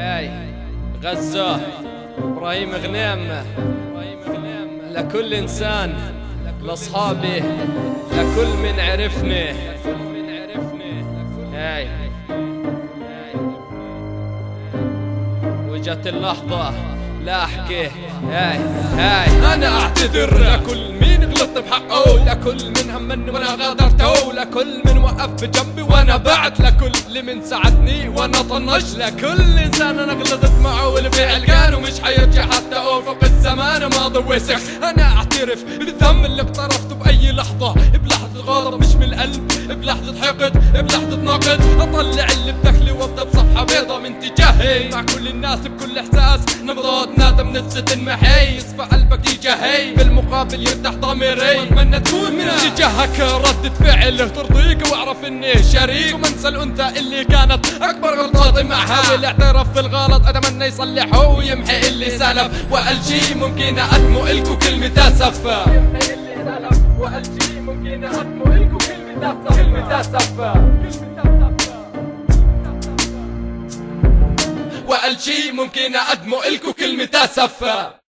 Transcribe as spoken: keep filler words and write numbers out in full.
هاي غزة إبراهيم غنيم لكل إنسان، لأصحابي، لكل من عرفني. هاي وجت اللحظة لا أحكي. هاي هاي أنا أعتذر لكل مين غلطت بحقه، لكل من همني وأنا غادرته، لكل من وقف بجنبي وأنا بعت، لكل من ساعدني وأنا طنشت، لكل إنسان أنا غلطت معه والفعل كان ومش حيرجع حتى أوفق الزمان ماضي وسخ. أنا أعترف بالذنب اللي اقترفته بأي لحظة، بلحظة غضب مش من القلب، بلحظة حقد، بلحظة نقد. أطلع اللي بداخلي وابدأ بصفحة بيضة من تجاهي، مع كل الناس بكل إحساس نبضات نادم نفسة المحي، يصفى قلبك تجاهي، بالمقابل يرتاح ضميري. واتمنى تكون من تجاهك ردة فعل ترضيك، واعرف اني شريك، ومنسى الانثى اللي كانت اكبر غلطاتي معها، والاعتراف بالغلط اتمنى يصلحه ويمحي اللي سلف، وقال شي ممكن اقدمه الكو كلمة اسف، يمحي اللي سلف، وقال شي ممكن اقدمه الكو كلمة اسف، كلمة اسف، وقال شي ممكن اقدمه الكو كلمة اسف.